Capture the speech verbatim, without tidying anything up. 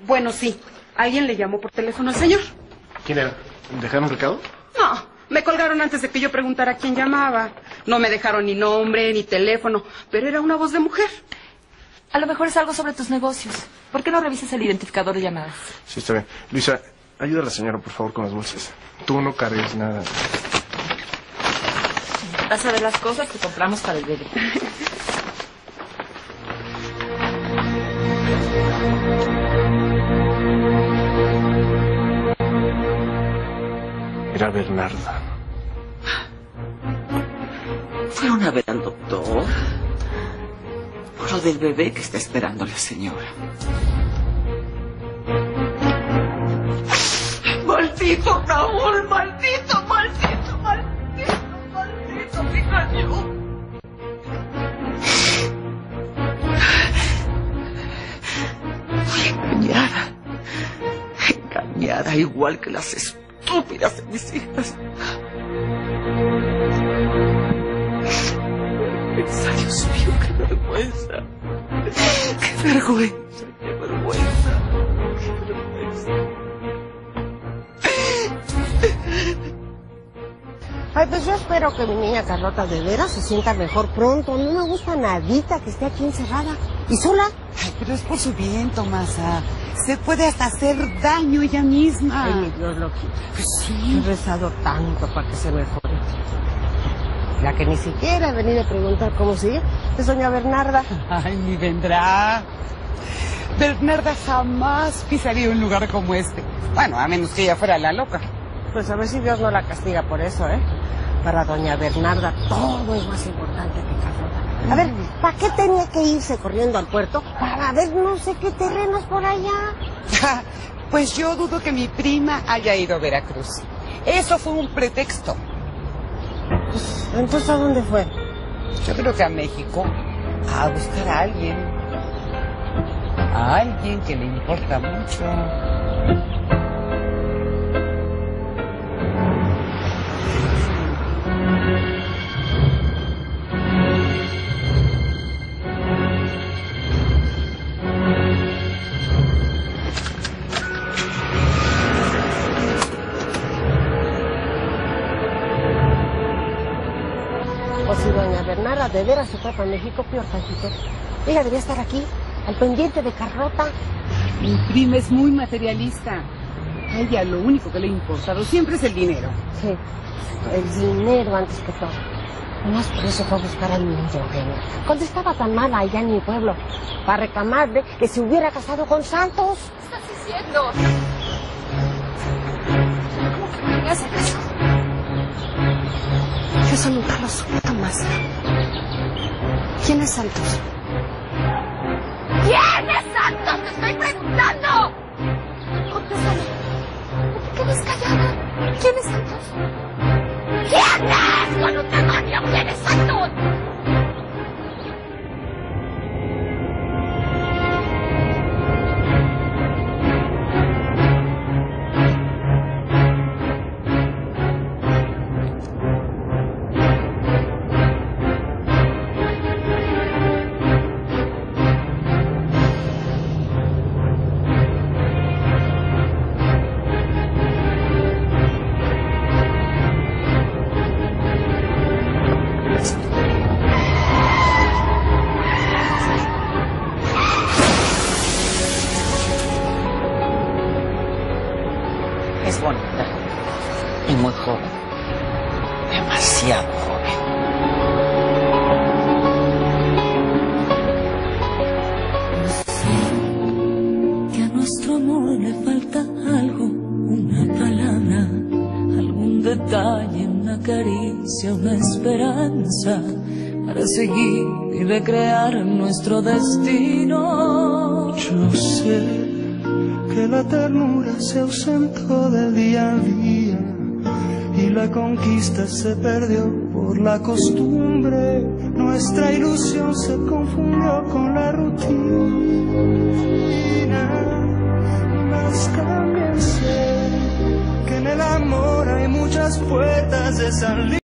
Bueno, sí. Alguien le llamó por teléfono al señor. ¿Quién era? ¿Dejaron un recado? No, me colgaron antes de que yo preguntara quién llamaba. No me dejaron ni nombre, ni teléfono, pero era una voz de mujer. A lo mejor es algo sobre tus negocios. ¿Por qué no revisas el identificador de llamadas? Sí, está bien. Luisa, ayuda a la señora, por favor, con las bolsas. Tú no cargues nada. Vas a ver las cosas que compramos para el bebé. Era Bernarda. ¿Fueron a ver al doctor? Por lo del bebé que está esperando la señora. ¡Maldito Raúl! ¡Maldito, maldito, maldito, maldito! ¡Me engañó! Fui engañada. Engañada igual que las estúpidas de mis hijas. Dios mío, qué vergüenza. Qué vergüenza, qué vergüenza. Qué vergüenza. Ay, pues yo espero que mi niña Carlota de veras se sienta mejor pronto. No me gusta nadita que esté aquí encerrada. ¿Y sola? Ay, pero es por su bien, Tomasa. Se puede hasta hacer daño ella misma. Ay, mi Dios lo quita. Pues sí. He rezado tanto para que se mejore. La que ni siquiera ha venido a preguntar cómo sigue es doña Bernarda. Ay, ni vendrá. Bernarda jamás pisaría un lugar como este. Bueno, a menos que ella fuera la loca. Pues a ver si Dios no la castiga por eso, ¿eh? Para doña Bernarda todo es más importante que Carlota. A ver, ¿para qué tenía que irse corriendo al puerto? Para ver no sé qué terrenos por allá. Pues yo dudo que mi prima haya ido a Veracruz. Eso fue un pretexto. Pues, ¿entonces a dónde fue? Yo creo que a México, a buscar a alguien. A alguien que le importa mucho. O si doña Bernarda de veras se fue para México, peor tantito. Ella debería estar aquí, al pendiente de Carlota. Mi prima es muy materialista. A ella lo único que le ha importado siempre es el dinero. Sí, el dinero antes que todo. Nomás por eso fue a buscar al niño, Eugenia. Cuando estaba tan mala allá en mi pueblo, para reclamarle que se hubiera casado con Santos. ¿Qué estás diciendo? ¿Cómo que me hace eso? Eso nunca lo supe, Tomasa. ¿Quién es Santos? ¿Quién es Santos? ¡Te estoy preguntando! Contéstame. ¿No te quedes callada? ¿Quién es Santos? ¿Quién es? ¡Con un demonio! ¿Quién es Santos? Es bonita y muy joven. Demasiado joven. Sé que a nuestro amor le falta algo, una palabra, algún detalle, una caricia, una esperanza para seguir y recrear nuestro destino. Yo sé que la ternura se ausentó del día a día y la conquista se perdió por la costumbre. Nuestra ilusión se confundió con la rutina. Mas también sé que en el amor hay muchas puertas de salida.